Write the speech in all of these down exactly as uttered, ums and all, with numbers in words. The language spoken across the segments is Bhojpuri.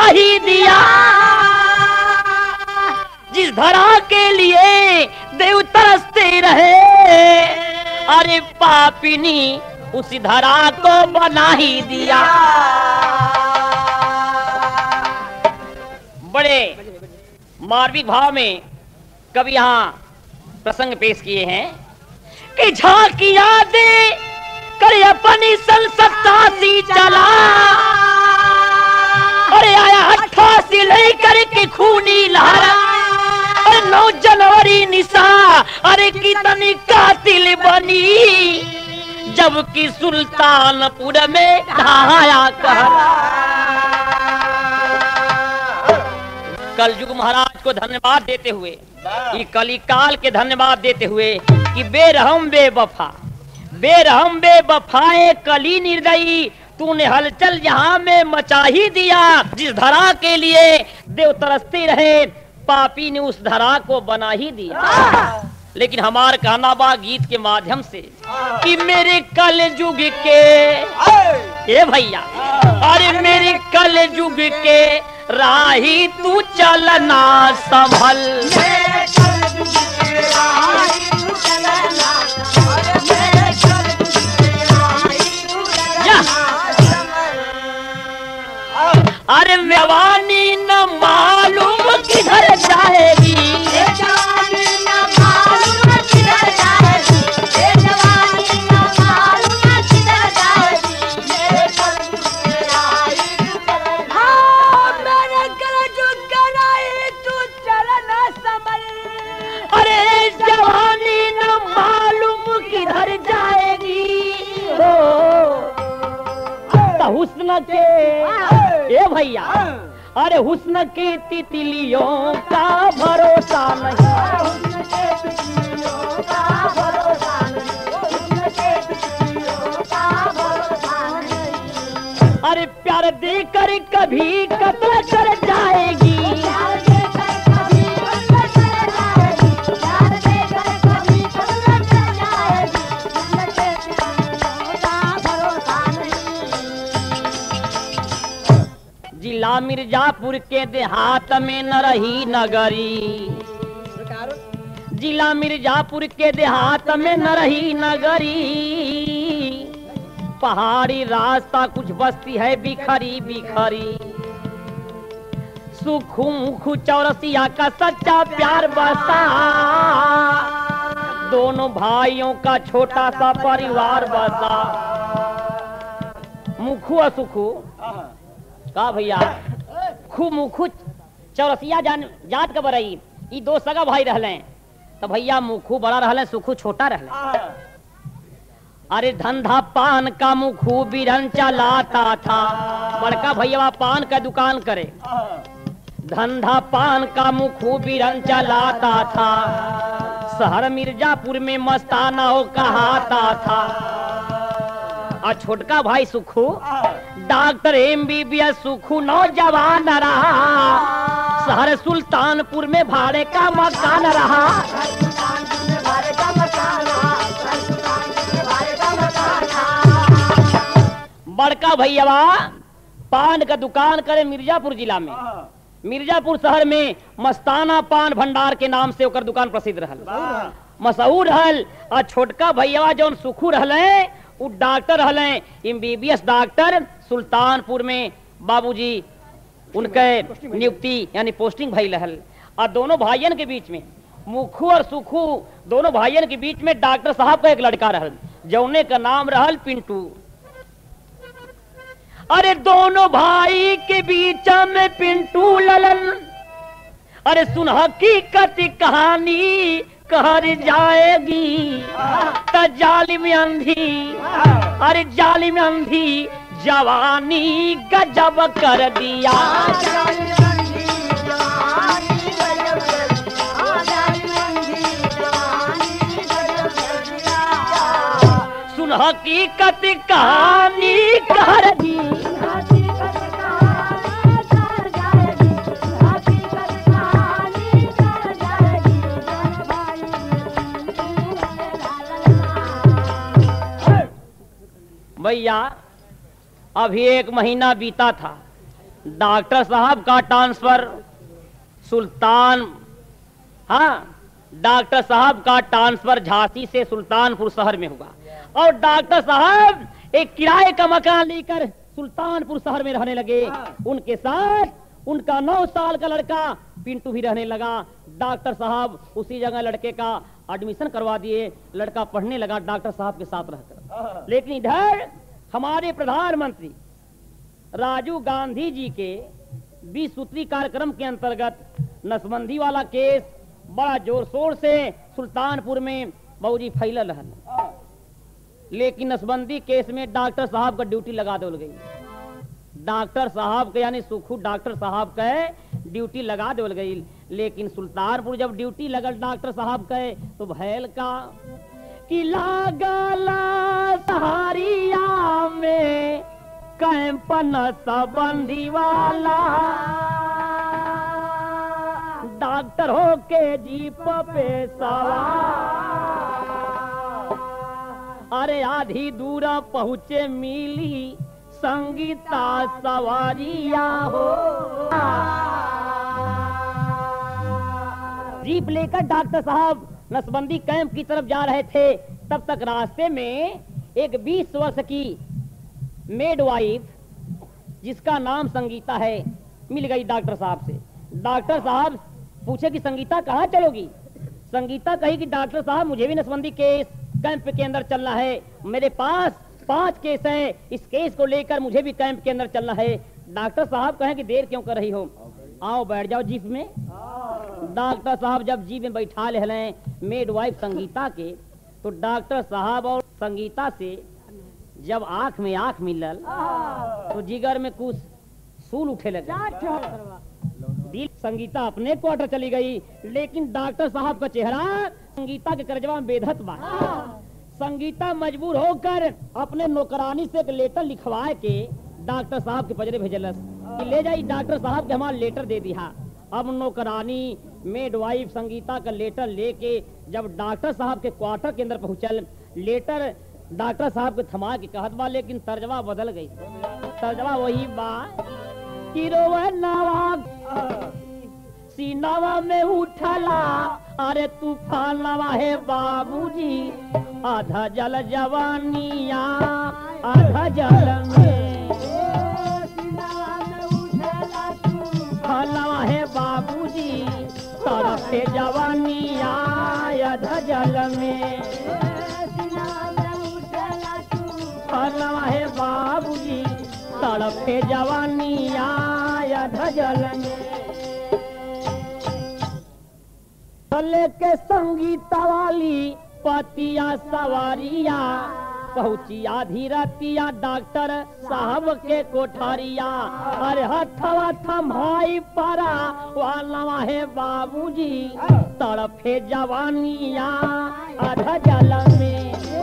ही दिया। जिस धरा के लिए देव तरसते रहे, अरे पापिनी उसी धरा को बना ही दिया। बड़े मार्मिक भाव में कवि यहाँ प्रसंग पेश किए हैं कि झांकिया दे कर अपनी सन सत्तासी चला, अरे आया अट्ठासी लेकर के खूनी लहरा, अरे नौ जनवरी निशा अरे कितनी कातिल बनी, जबकि सुल्तानपुर में ढाया कहर। कलयुग महाराज को धन्यवाद देते हुए, ये कलिकाल के धन्यवाद देते हुए कि बेरहम बेवफा, बेरहम बेवफाए कली निर्दयी, तूने हलचल यहाँ में मचा ही दिया। जिस धरा के लिए देव तरसते रहे, पापी ने उस धरा को बना ही दिया। लेकिन हमार कहना बा गीत के माध्यम से कि मेरे कल युग के, ए भैया, अरे मेरे कल युग के राही तू चलना संभल। अरे मेवानी न मालूम किधर जाएगी, हुस्न के, ए भैया, अरे हुस्न के तितलियों का भरोसा नहीं, अरे प्यार देकर कभी कत्ल कर जाएगी, जिला मिर्जापुर के देहात में न रही नगरी, जिला मिर्जापुर के देहात में न रही नगरी, पहाड़ी रास्ता कुछ बस्ती है बिखरी बिखरी, सुखू मुखू चौरसिया का सच्चा प्यार बसा, दोनों भाइयों का छोटा सा परिवार बसा। मुखू और सुखू का भैया, खूब मुखू चौरसिया जान जात का बरई, ये दो सगा भाई रहले, तो भैया मुखू बड़ा रहले, सुखू छोटा रहले। अरे धंधा पान का मुखू बिरन चलाता था, बड़का भैया पान का दुकान करे, धंधा पान का मुखू बिरन चलाता था, शहर मिर्जापुर में मस्ताना हो कहाता था। और छोटका भाई Sukhu doctor M B B S Sukhu नौजवान रहा, शहर सुल्तानपुर में भाड़े का मकान रहा। बड़का भैया पान का दुकान करे मिर्जापुर जिला में, मिर्जापुर शहर में मस्ताना पान भंडार के नाम से ओकर दुकान प्रसिद्ध रहल, मशहूर रहल। और छोटका भैया जौन सुखू रहले उ डॉक्टर रहले, एमबीबीएस डॉक्टर, सुल्तानपुर में बाबूजी उनके नियुक्ति यानी पोस्टिंग भइल रहल। और दोनों भाइयन के बीच में, मुखू और सुखू दोनों भाइयन के बीच में डॉक्टर साहब का एक लड़का रहल, जौने का नाम रहल पिंटू। अरे दोनों भाई के बीच में पिंटू ललन, अरे सुन हकीकत कहानी कहर जाएगी, त जालिम अंधी, अरे जालिम अंधी जवानी गजब कर दिया। सुन हकीकत कहानी कहर दी, भैया अभी एक महीना बीता था, डॉक्टर साहब का ट्रांसफर सुल्तान हाँ डॉक्टर साहब का ट्रांसफर झांसी से सुल्तानपुर शहर में हुआ और डॉक्टर साहब एक किराए का मकान लेकर सुल्तानपुर शहर में रहने लगे। उनके साथ उनका नौ साल का लड़का पिंटू भी रहने लगा। डॉक्टर साहब उसी जगह लड़के का एडमिशन करवा दिए, लड़का पढ़ने लगा डॉक्टर साहब के साथ रहकर। लेकिन इधर हमारे प्रधानमंत्री राजीव गांधी जी के बीस सूत्री कार्यक्रम के अंतर्गत नसबंदी वाला केस बड़ा जोर शोर से सुल्तानपुर में मौजी फैलल है। लेकिन नसबंदी केस में डॉक्टर साहब का ड्यूटी लगा दो गई। डॉक्टर साहब के यानी सुखू डॉक्टर साहब के ड्यूटी लगा दो गई। लेकिन सुल्तानपुर जब ड्यूटी लगल डॉक्टर साहब के तो भैल का कि लागला सहारिया में कैंप नसबंदी वाला डॉक्टर हो के जीप पे सवार। अरे आधी दूर पहुँचे मिली संगीता सवारिया हो। जीप लेकर डॉक्टर साहब नसबंदी कैंप की तरफ जा रहे थे। तब तक रास्ते में एक बीस वर्ष की मेड वाइफ जिसका नाम संगीता है मिल गई डॉक्टर साहब से। डॉक्टर साहब पूछे कि संगीता कहाँ चलोगी? संगीता कही कि डॉक्टर साहब मुझे भी नसबंदी केस कैंप के अंदर चलना है, मेरे पास पांच केस हैं, इस केस को लेकर मुझे भी कैंप के अंदर चलना है। डॉक्टर साहब कहें कि देर क्यों कर रही हो, आओ बैठ जाओ जीप में। डॉक्टर साहब जब जीप में बैठा ले मेड वाइफ संगीता के तो डॉक्टर साहब और संगीता से जब आंख में आंख मिलल तो जिगर में कुछ सूल उठे लगे। दिल संगीता अपने क्वार्टर चली गई, लेकिन डॉक्टर साहब का चेहरा संगीता के करजवा में बेधत बा। संगीता मजबूर होकर अपने नौकरानी से एक लेटर लिखवा के डॉक्टर साहब के पजरे भेजलस कि ले जाई डॉक्टर साहब के हमारा लेटर दे दिया। अब नौकरानी मेड वाइफ संगीता का लेटर लेके जब डॉक्टर साहब के क्वार्टर के अंदर पहुंचल, लेटर डॉक्टर साहब के थमा के कहत बा, लेकिन तर्जमा बदल गई। तर्जमा वही बा कि रोवनवा सीनावा में उठला, अरे तूफानवा है बाबूजी, आधा जल जवानिया आधा जल में। तूफानवा है बाबूजी, तरफे जवानिया आधा जल में। तूफानवा है बाबूजी, तरफे जवानिया आधा जल में। के संगीता वाली पतिया सवारिया पहुंची आधी रातिया डॉक्टर साहब के कोठारिया। अरे हथवा थमाई परा वाला है बाबूजी, तड़फे जवानिया आधा जल में।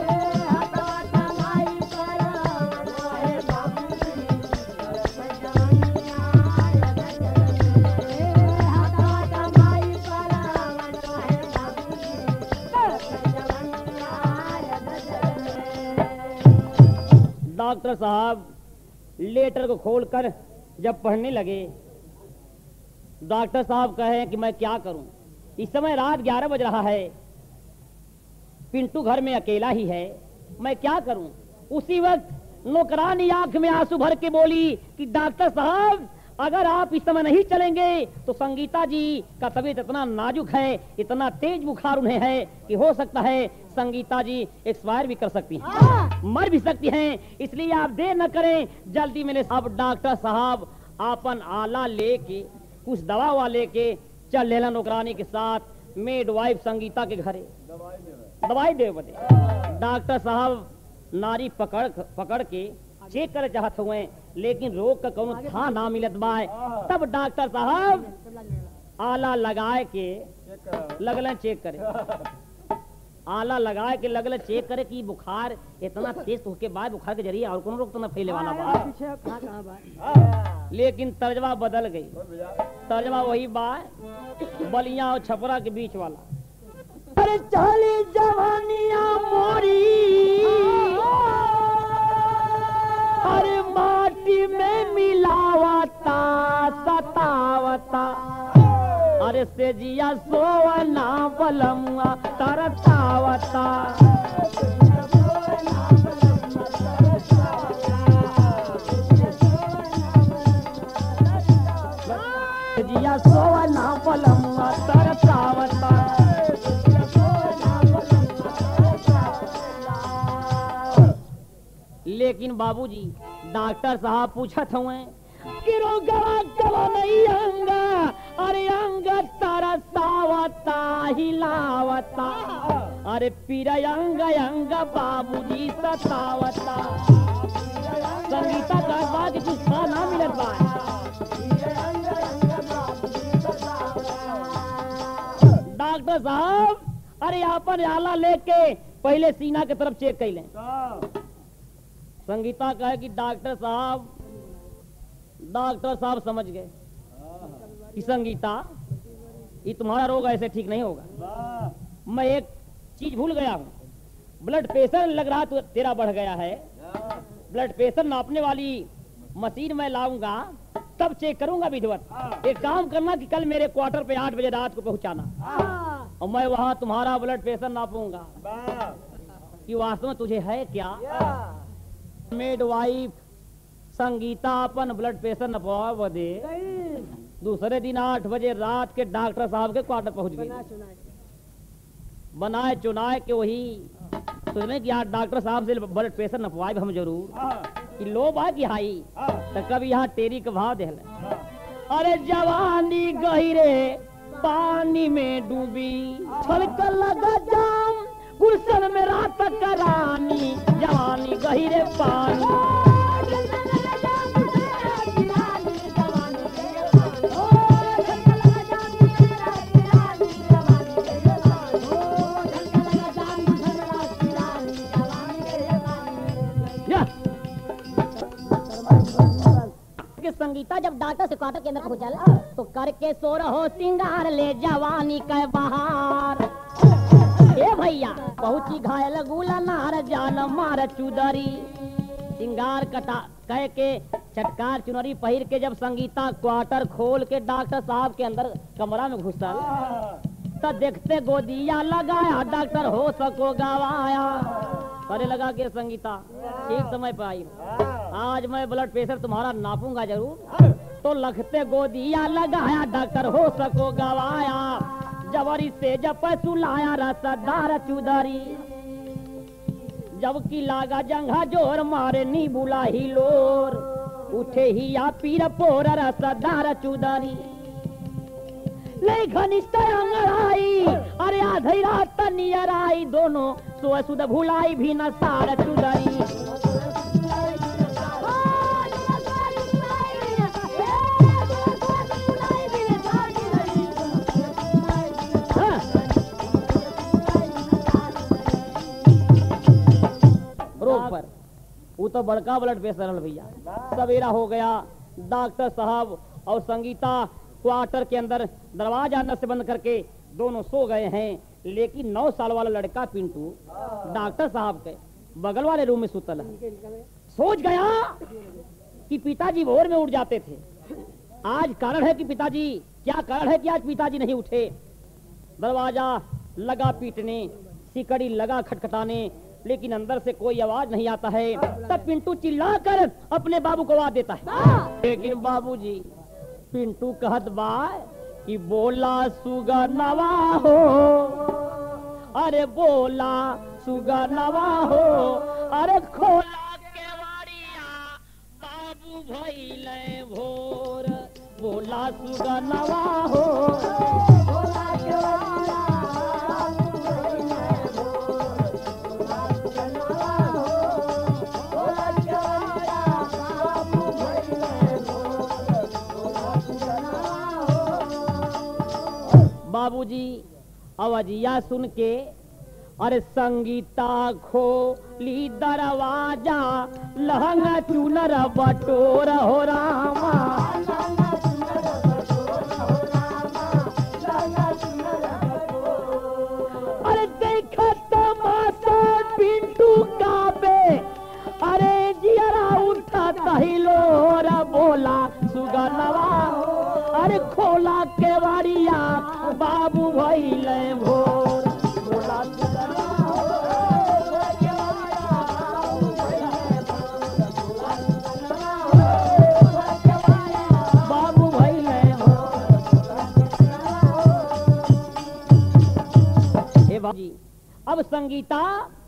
डॉक्टर साहब लेटर को खोलकर जब पढ़ने लगे, डॉक्टर साहब कहे कि मैं क्या करूं, इस समय रात ग्यारह बज रहा है, पिंटू घर में अकेला ही है, मैं क्या करूं। उसी वक्त नौकरानी आंख में आंसू भर के बोली कि डॉक्टर साहब अगर आप इस समय नहीं चलेंगे तो संगीता जी का तबीयत इतना नाजुक है, इतना तेज बुखार उन्हें है कि हो सकता है संगीता जी एक्सपायर भी कर सकती हैं, मर भी सकती हैं, इसलिए आप देर न करें, जल्दी मेरे। अब डॉक्टर साहब आपन आला लेके कुछ दवा वा लेके चल लेला नौकरानी के साथ मेड वाइफ संगीता के घरे दवाई दे बदे। डॉक्टर साहब नारी पकड़ पकड़ के चेक करे चाहत हुए, लेकिन रोग का कौन था ना मिलत बाय। तब डॉक्टर साहब आला लगाए के लगल चेक करे, आला लगाए के लगल चेक करे कि बुखार इतना तेज होके बाद बुखार के जरिए और कौन रोग तो न फैले वाला बा। लेकिन तर्जमा बदल गई, तर्जमा वही बा बलिया और छपरा के बीच वाला। अरे चाली जवानिया मोरी, अरे माटी में मिलावता सतावता अरे से जिया सोवना बलमुआ तरसावता जिया सोवना बलमुआ तरसावता लेकिन बाबूजी डॉक्टर साहब पूछत हुए कि रोगवा कवा नहीं अंगा अरे अंग तरसावता हिलावता अरे पीरा अंग अंग बाबूजी सतावता संगीता का बात कुछ खा ना मिलत बा डॉक्टर साहब अरे यहाँ पर आला लेके पहले सीना की तरफ चेक कर लें संगीता कहे कि डॉक्टर साहब डॉक्टर साहब समझ गए कि संगीता ये तुम्हारा रोग ऐसे ठीक नहीं होगा मैं एक चीज भूल गया हूँ ब्लड प्रेशर लग रहा तो तेरा बढ़ गया है ब्लड प्रेशर नापने वाली मशीन मैं लाऊंगा तब चेक करूंगा विधिवत एक काम करना कि कल मेरे क्वार्टर पे आठ बजे रात को पहुंचाना और मैं वहां तुम्हारा ब्लड प्रेशर नापूंगा कि वास्तव में तुझे है क्या मिडवाइफ संगीता अपन ब्लड प्रेशर नपवा बदे दूसरे दिन आठ बजे रात के डॉक्टर साहब के क्वार्टर पहुंच गए बनाए चुनाए के वही सोचने कि यार डॉक्टर साहब से ब्लड प्रेशर नपवाए हम जरूर कि लो बा की हाई तो कभी यहाँ टेरी का भाव दे अरे जवानी गहिरे पानी में डूबी छलक लगा जाम गुलशन में रात करानी जवानी गहिरे पानी संगीता जब डॉक्टर से क्वार्टर के अंदर पहुंचा तो करके सो रहो सिंगार ले जवानी के बाहर ए भैया पहुंची घायल गुला नार जान मार चुदरी सिंगार कटा कह के चटकार चुनरी पहिर के जब संगीता क्वार्टर खोल के डॉक्टर साहब के अंदर कमरा में घुसल तो देखते गोदिया लगाया डॉक्टर हो सको गवाया करे लगा के संगीता ठीक समय पे आई आज मैं ब्लड प्रेशर तुम्हारा नापूंगा जरूर तो लखते गोदिया लगाया डॉक्टर हो सको गवाया जबरी से जब सुलाया रसदार चुदरी जबकि लागा जंघा जोर मारे नी बुला ही लोर उठे ही या पीर पोर रसदार चुदरी ले घनिष्ठ अंगड़ाई अरे आधी रात नियर आई दोनों सो सुध भुलाई भी न सार चुदरी रोग पर वो तो बड़का ब्लड प्रेशर भैया सवेरा हो गया डॉक्टर साहब और संगीता क्वार्टर के अंदर दरवाजा अंदर से बंद करके दोनों सो गए हैं लेकिन नौ साल वाला लड़का पिंटू डॉक्टर साहब के बगल वाले रूम में सुतल है सोच गया कि पिताजी भोर में उठ जाते थे आज कारण है कि पिताजी क्या कारण है कि आज पिताजी नहीं उठे दरवाजा लगा पीटने सिकड़ी लगा खटखटाने लेकिन अंदर से कोई आवाज नहीं आता है तब पिंटू चिल्लाकर अपने बाबू को आवाज देता है लेकिन बाबूजी पिंटू कहत बा कि बोला सुगा नवा हो अरे बोला सुगा नवा हो अरे खोला केवाड़िया बाबू भइले भोर बोला सुगा नवा हो बोला केवाड़िया बाबू भइले भोर बोला सुगा नवा हो बोला केवाड़िया बाबू भइले भोर बाबूजी आवाजिया सुन के अरे संगीता खोली दरवाजा लहंगा चुनर बटोर हो रामा अरे देखा तमाशा पिंटू का बे अरे जियरा उठा तहिलो बोल अरे खोला केवड़िया बाबू भइले भोर खोला बाबू भइले हे बाबूजी। अब संगीता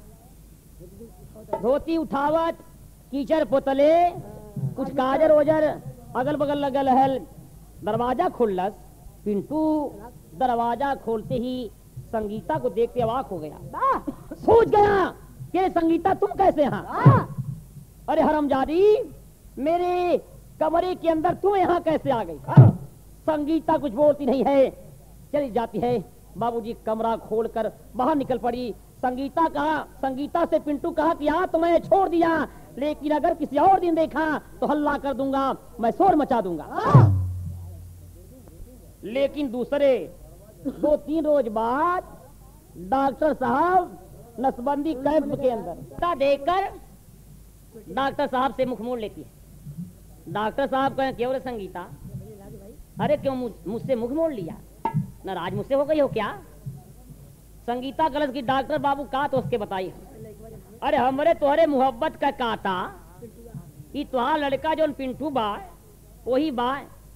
धोती उठावत कीचड़ पोतले कुछ काजर ओजर अगल बगल लगल है। दरवाजा खुलस। पिंटू दरवाजा खोलते ही संगीता को देखते अवाक हो गया। सोच गया कि संगीता तुम कैसे यहाँ? अरे हरामजादी, मेरे कमरे के अंदर तुम यहाँ कैसे आ गई? संगीता कुछ बोलती नहीं है, चली जाती है। बाबूजी कमरा खोलकर बाहर निकल पड़ी। संगीता कहा संगीता से पिंटू कहा कि यहाँ तो मैं छोड़ दिया, लेकिन अगर किसी और दिन देखा तो हल्ला कर दूंगा, मैं शोर मचा दूंगा। लेकिन दूसरे दो तीन रोज बाद डॉक्टर साहब नसबंदी कैंप के अंदर देखकर डॉक्टर साहब से मुख मोड़ लेती है। डॉक्टर साहब कहें क्यों रे संगीता, अरे क्यों मुझसे मुख मोड़ लिया? नाराज मुझसे हो गई हो क्या? संगीता गलत की डॉक्टर बाबू का तो उसके बताई। अरे हमरे तोहरे मोहब्बत का काटा ई तुहार लड़का जो पिंटू बा वही बा,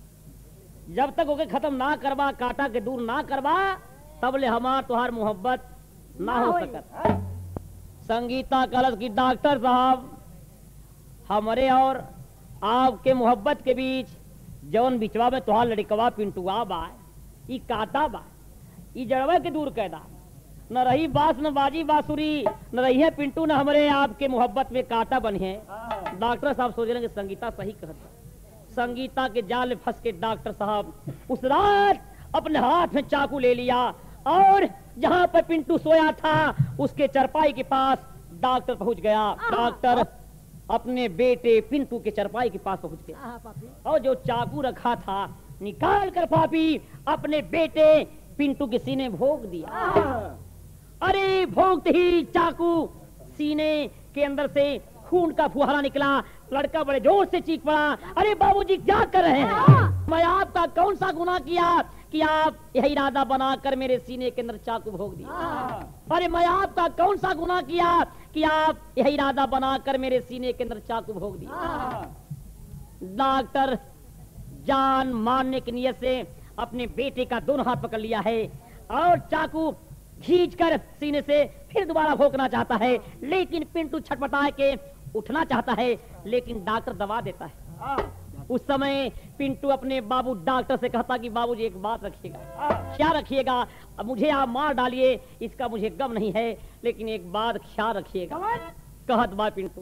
जब तक ओके खत्म ना करवा, काटा के दूर ना करवा, तब ले हमार तुहार मोहब्बत ना हो सकत। संगीता गलत की डॉक्टर साहब, हमरे और आपके मोहब्बत के बीच जौन बिचवा में तुहार लड़कवा पिंटुआ बा ई काटा बा, ई जड़वा के दूर कैदा। न रही बास न बाजी बांसुरी, न रही है पिंटू न हमारे आपके मोहब्बत में कांटा बने हैं। डॉक्टर साहब सोच रहे हैं कि संगीता सही कहता। संगीता के जाल में फंस के डॉक्टर साहब उस रात अपने हाथ में चाकू ले लिया और जहां पर पिंटू सोया था उसके चरपाई के पास डॉक्टर पहुंच गया। डॉक्टर अपने बेटे पिंटू के चरपाई के पास पहुंच गया और जो चाकू रखा था निकाल कर पापी अपने बेटे पिंटू के सीने भोंक दिया। अरे भोंकते ही चाकू सीने के अंदर से खून का फुहारा निकला। लड़का बड़े जोर से चीख पड़ा, अरे बाबूजी क्या कर रहे हैं? मैं आपका कौन सा गुनाह किया कि आप यह इरादा बनाकर मेरे सीने के अंदर चाकू भोंक दिया? अरे मैं आपका कौन सा गुनाह किया कि आप यह इरादा बनाकर मेरे सीने के अंदर चाकू भोंक दिया? डॉक्टर जान मारने की नियत से अपने बेटे का दोनों हाथ पकड़ लिया है और चाकू खींचकर सीने से फिर दोबारा भोंकना चाहता है, लेकिन पिंटू छटपटा के उठना चाहता है, लेकिन डॉक्टर दबा देता है। उस समय पिंटू अपने बाबू डॉक्टर से कहता कि बाबूजी एक बात रखिएगा। क्या रखिएगा? अब मुझे आप मार डालिए, इसका मुझे गम नहीं है, लेकिन एक बात ख्याल रखिएगा। कहत बा पिंटू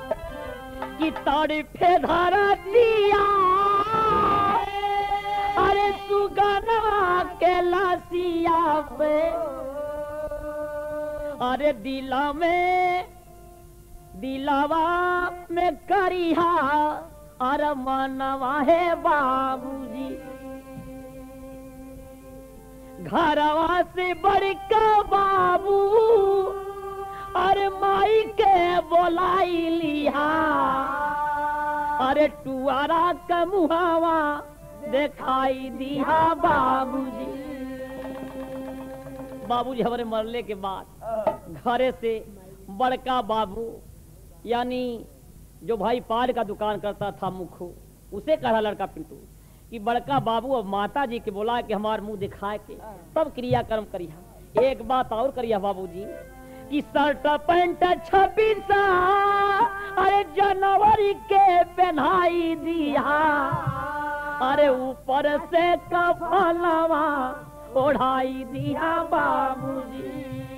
कि ताड़ी पे धारा दिया, अरे सुगना के लासिया पे, अरे दिला में दिलावा में करिहा, अरे मनवा है बाबूजी, घरवा से बड़का बाबू, अरे माई के बोलाई लिहा, अरे टुआरा का मुहावा दिखाई दिया बाबूजी। बाबूजी हमारे मरने के बाद घरे से बड़का बाबू यानी जो भाई पाल का दुकान करता था मुखू, उसे कहा लड़का पिंटू कि बड़का बाबू अब माता जी के बोला कि हमार मुंह दिखाए के तब क्रियाक्रम करिया। एक बात और करिया बाबूजी कि शर्ट पैंट छब्बीस अरे जनवरी के पहनाई दिया, अरे ऊपर से कफलवा ओढ़ाई दिया बाबूजी।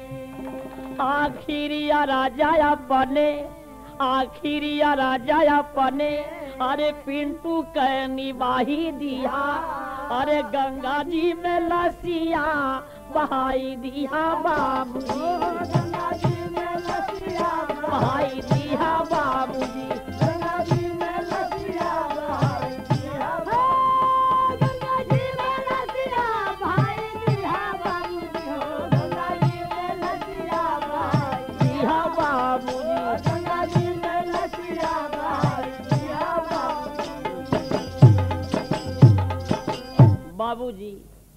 आखिरिया राजा अपने आखिरिया राजा अपने अरे पिंटू के निभाही दिया, अरे गंगा जी में लसिया बहाई दिया बाबूजी, गंगा जी में लसिया बहाई दिया बाबूजी, गंगा जी में लसिया बहाई दिया, गंगा जी में लसिया बहाई दिया बाबूजी, गंगा जी में लसिया बहाई दिया बाबूजी, गंगा जी में लसिया बहाई दिया बाबूजी। बाबूजी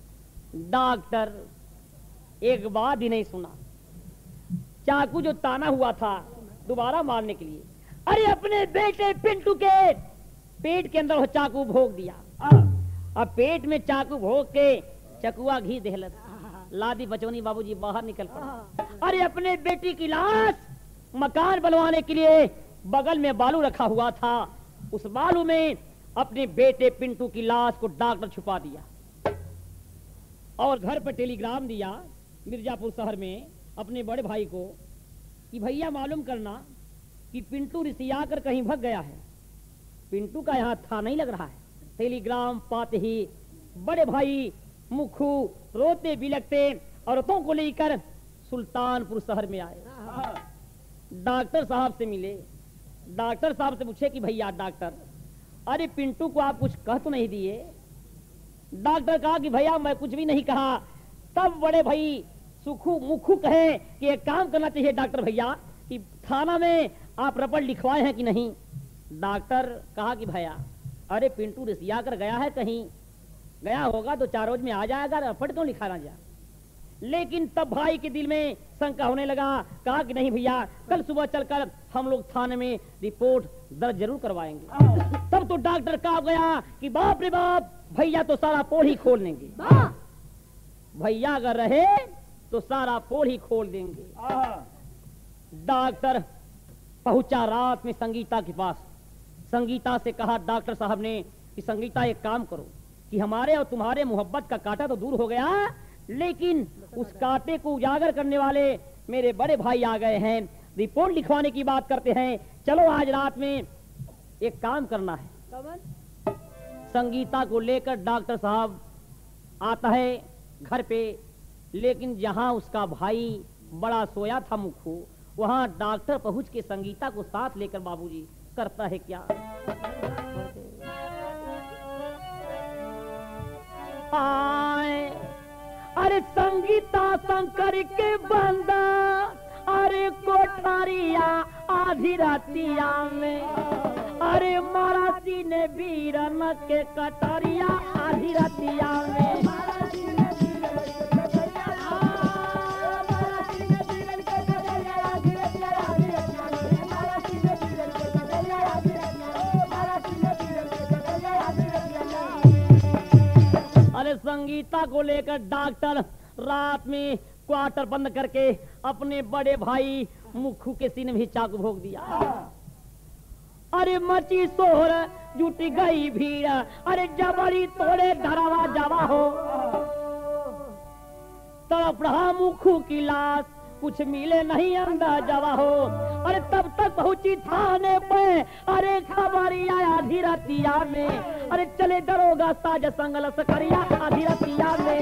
डॉक्टर एक बात ही नहीं सुना, चाकू जो ताना हुआ था दोबारा मारने के लिए, अरे अपने बेटे पिंटू के पेट के अंदर वो चाकू भोग दिया। अब पेट में चाकू भोग के चकुआ घी देहलत, लादी बचौनी बाबूजी बाहर निकल पड़ा। अरे अपने बेटी की लाश मकान बनवाने के लिए बगल में बालू रखा हुआ था, उस बालू में अपने बेटे पिंटू की लाश को डॉक्टर छुपा दिया और घर पर टेलीग्राम दिया मिर्जापुर शहर में अपने बड़े भाई को कि भैया मालूम करना कि पिंटू रिसिया कर कहीं भग गया है, पिंटू का यहाँ था नहीं लग रहा है। टेलीग्राम पाते ही बड़े भाई मुखू रोते बिलखते औरतों को लेकर सुल्तानपुर शहर में आए। डॉक्टर साहब से मिले, डॉक्टर साहब से पूछे कि भैया डॉक्टर, अरे पिंटू को आप कुछ कह तो नहीं दिए? डॉक्टर कहा कि भैया मैं कुछ भी नहीं कहा। तब बड़े भाई सुखू मुखू कहे कि एक काम करना चाहिए डॉक्टर भैया कि थाना में आप रपट लिखवाए हैं कि नहीं? डॉक्टर कहा कि भैया अरे पिंटू रिसिया कर गया है, कहीं गया होगा तो चार रोज में आ जाएगा, रपट क्यों लिखाना जा? लेकिन तब भाई के दिल में शंका होने लगा, कहा कि नहीं भैया कल सुबह चलकर हम लोग थाने में रिपोर्ट दर्ज जरूर करवाएंगे। तब तो डॉक्टर कहा गया कि बाप रे बाप, भैया तो सारा पोल ही खोल देंगे, भैया अगर रहे तो सारा पोल ही खोल देंगे। डॉक्टर पहुंचा रात में संगीता के पास। संगीता से कहा डॉक्टर साहब ने कि संगीता एक काम करो कि हमारे और तुम्हारे मोहब्बत का कांटा तो दूर हो गया, लेकिन उस कांटे को उजागर करने वाले मेरे बड़े भाई आ गए हैं, रिपोर्ट लिखवाने की बात करते हैं, चलो आज रात में एक काम करना है। संगीता को लेकर डॉक्टर साहब आता है घर पे, लेकिन जहां उसका भाई बड़ा सोया था मुखू, वहां डॉक्टर पहुंच के संगीता को साथ लेकर बाबूजी करता है क्या? आए अरे संगीता शंकर के बंदा, अरे कोठारिया आधी रातिया में, अरे मराठी ने वीरन के कटारिया आधी रातिया में। अरे संगीता को लेकर डॉक्टर रात में क्वार्टर बंद करके अपने बड़े भाई मुखू के सीने में चाकू भोग दिया। अरे मची सोहर जुट गई भीड़, अरे जबरी तोड़े धरावा जावा हो, तड़प रहा मुखू की लाश, कुछ मिले नहीं अंदाजा हो। अरे तब तक पहुंची थाने पे, अरे खबरी आया धीरतिया में, अरे चले दरोगा साज संगल सकरिया आधी रतिया में।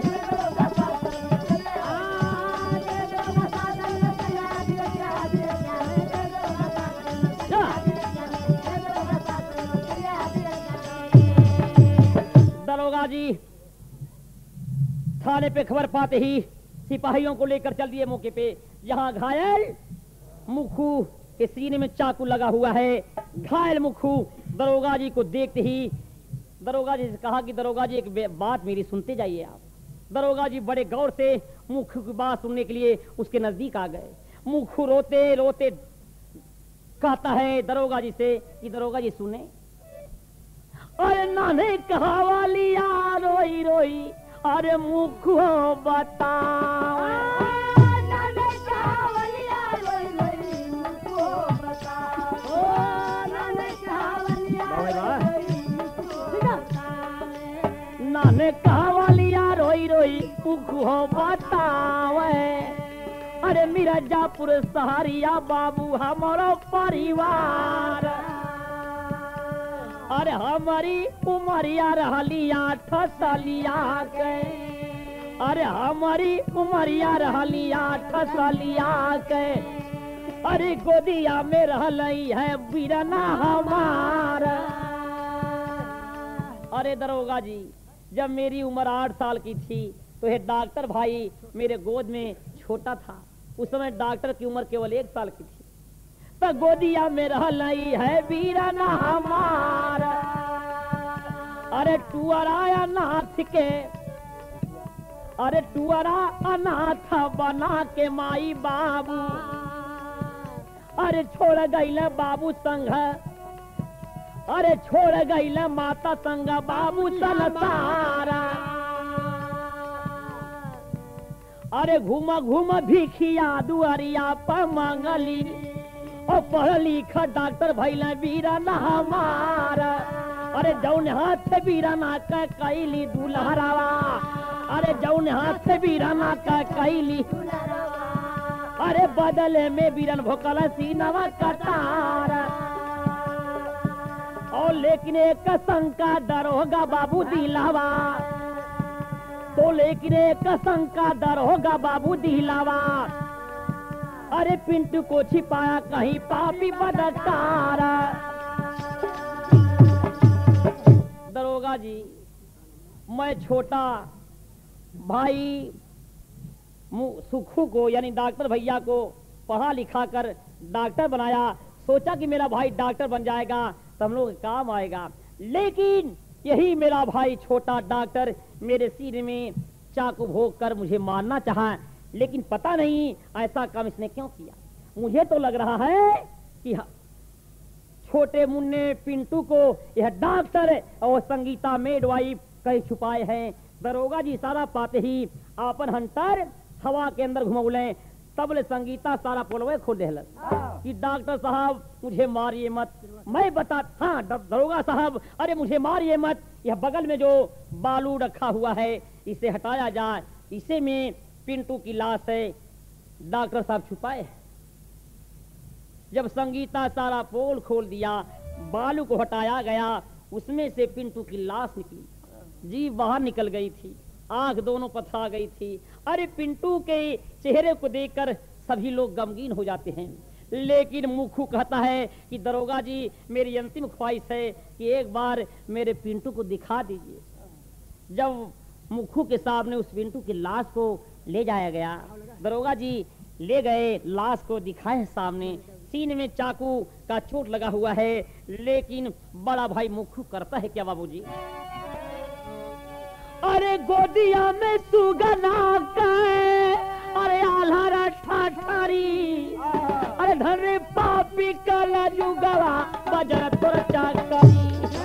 दरोगा जी थाने पे खबर पाते ही सिपाहियों को लेकर चल दिए मौके पे, जहां घायल मुखू के सीने में चाकू लगा हुआ है। घायल मुखू दरोगा जी को देखते ही दरोगा जी से कहा कि दरोगा जी एक बात मेरी सुनते जाइए आप। दरोगा जी बड़े गौर से मुखू की बात सुनने के लिए उसके नजदीक आ गए। मुखू रोते रोते कहता है दरोगा जी से कि दरोगा जी सुने, अरे नाने कहा वाली यार रोई रोई, अरे मुखू बता, नाने कहा वाली यार रोई रोई मुखू बता, ओ नाने कहा वाली यार रोई मुखू बता, नाने कहा वाली यार रोई रोई मुखू बतावे, अरे मिर्जापुर सहारिया बाबू हमारा परिवार, अरे हमारी उमरिया रहलिया ठसलिया के, अरे हमारी उमरिया रहलिया ठसलिया के, अरे गोदिया में रहलई है बीरना हमार। अरे दरोगा जी जब मेरी उम्र आठ साल की थी तो ये डॉक्टर भाई मेरे गोद में छोटा था, उस समय डॉक्टर की उम्र केवल एक साल की थी, तो गोदिया में रहलई है बीरना हमार। अरे टुअर आया नाथ के अरे टुअरा अनाथ बना के माई बाबू, अरे छोड़ गईल बाबू संग, अरे छोड़ गईल माता संग बाबू संसारा। अरे घूम घूम भिखिया दुआरिया पर मांगली, और पढ़ लिख डॉक्टर भैला वीराना हमारा। अरे जौन हाथ से वीराना का कैली दुल्हरावा, अरे जौन हाथ से वीराना का कैली, अरे बदले में वीरन भोकल सीनवा कटार। और लेकिन एक शंका दरोगा बाबू दिलावा, तो लेकिन एक शंका दरोगा बाबू दिलावा। अरे पिंटू को छिपाया कहीं पापी बदकार। दरोगा जी, मैं छोटा भाई सुखू को यानी डॉक्टर भैया को पढ़ा लिखा कर डॉक्टर बनाया, सोचा कि मेरा भाई डॉक्टर बन जाएगा तो हम लोग काम आएगा। लेकिन यही मेरा भाई छोटा डॉक्टर मेरे सिर में चाकू भोग कर मुझे मारना चाहा, लेकिन पता नहीं ऐसा काम इसने क्यों किया। मुझे तो लग रहा है कि छोटे मुन्ने पिंटू को यह डॉक्टर और संगीता मेडवाइफ कहीं छुपाए हैं। दरोगा जी सारा पाते ही आपन हंटर हवा के अंदर घुमौले, तबले संगीता सारा पोलवे खोल दे कि डॉक्टर साहब मुझे मारिए मत, मैं बता। हाँ दरोगा साहब, अरे मुझे मारिए मत, यह बगल में जो बालू रखा हुआ है इसे हटाया जाए, इसे में पिंटू की लाश है, डॉक्टर साहब छुपाए। जब संगीता सारा पोल खोल दिया, बालू को हटाया गया, उसमें से पिंटू की लाश निकली, जीभ बाहर निकल गई थी, आंख दोनों पथरा गई थी। अरे पिंटू के चेहरे को देखकर सभी लोग गमगीन हो जाते हैं, लेकिन मुखू कहता है कि दरोगा जी मेरी अंतिम ख्वाहिश है कि एक बार मेरे पिंटू को दिखा दीजिए। जब मुखू के सामने उस पिंटू की लाश को ले जाया गया, दरोगा जी ले गए, लाश को दिखाए सामने, सीने में चाकू का चोट लगा हुआ है, लेकिन बड़ा भाई मुखू करता है क्या बाबूजी? अरे गोदिया में सुगना का, अरे आल्हा ठाठारी, अरे धरे पापी कला जुगवा बजर तोर चाकरी।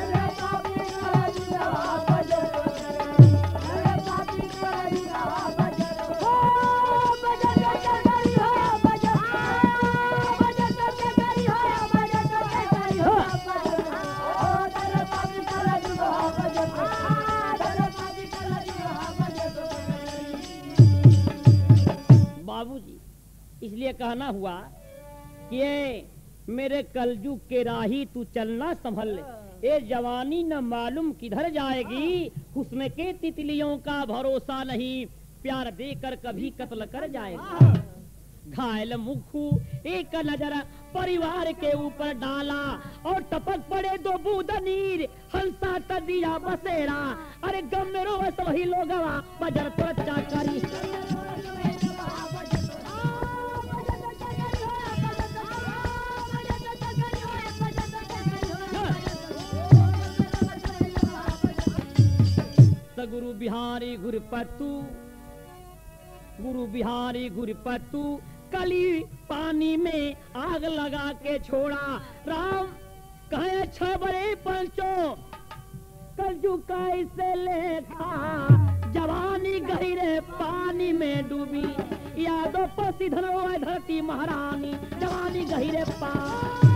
बाबूजी इसलिए कहना हुआ कि ये मेरे कलजुग के राही तू चलना संभल, ये जवानी न मालूम किधर जाएगी, हुस्न के तितलियों का भरोसा नहीं, प्यार देकर कभी कत्ल कर जाएगा। घायल मुखू एक नजर परिवार के ऊपर डाला, और टपक पड़े दो बूंद नीर, हंसा त दिया बसेरा। अरे गम में रोवे सब ही लोग बजर तो चाकरी। गुरु बिहारी गुरपतु, गुरु बिहारी गुरपतु, कली पानी में आग लगा के छोड़ा। राम कहे छ बड़े पंचो कलजू कैसे लेखा, जवानी गहरे पानी में डूबी, यादों पर धरती महारानी, जवानी गहरे पानी।